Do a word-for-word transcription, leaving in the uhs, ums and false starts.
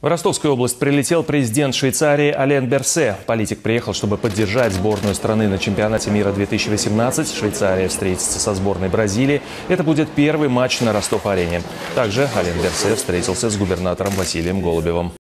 В Ростовскую область прилетел президент Швейцарии Ален Берсе. Политик приехал, чтобы поддержать сборную страны на чемпионате мира две тысячи восемнадцать. Швейцария встретится со сборной Бразилии. Это будет первый матч на Ростов-арене. Также Ален Берсе встретился с губернатором Василием Голубевым.